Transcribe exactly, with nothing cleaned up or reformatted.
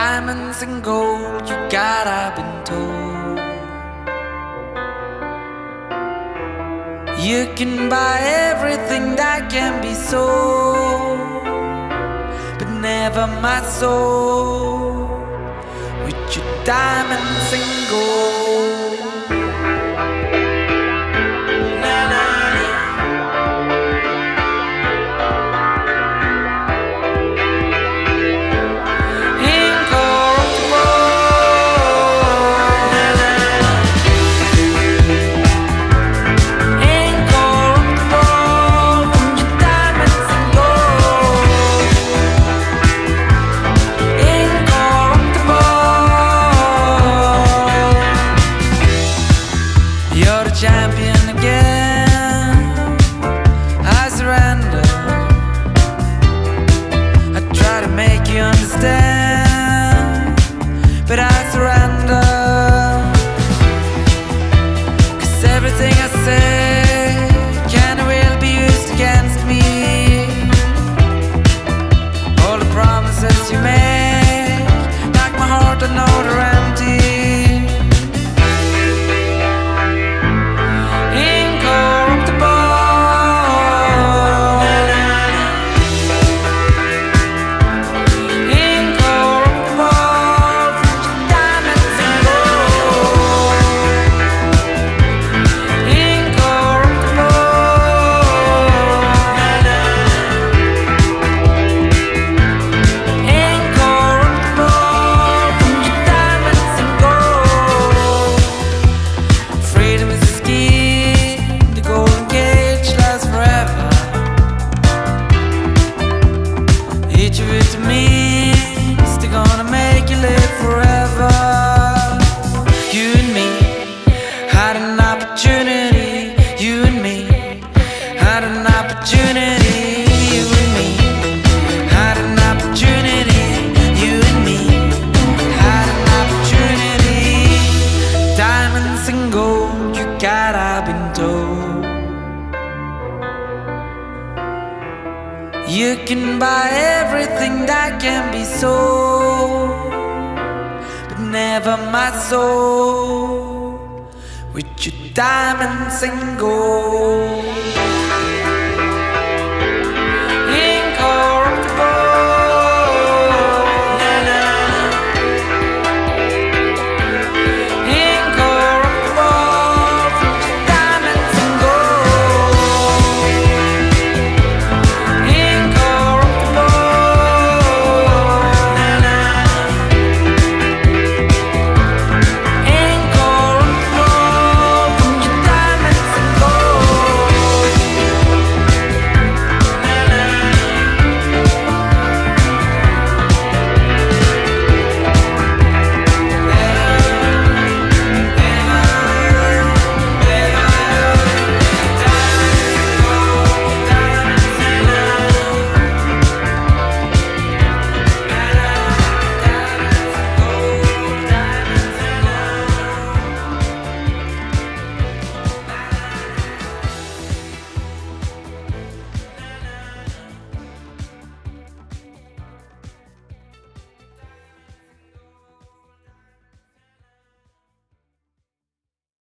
diamonds and gold you got, I've been told. You can buy everything that can be sold, but never my soul with your diamonds and gold. You're the champion again. I surrender. I try to make you understand, but I surrender. 'Cause everything I say can and will be used against me. All the promises you make, like my heart, I know they're empty. God, I've been told. You can buy everything that can be sold, but never my soul with your diamonds and gold.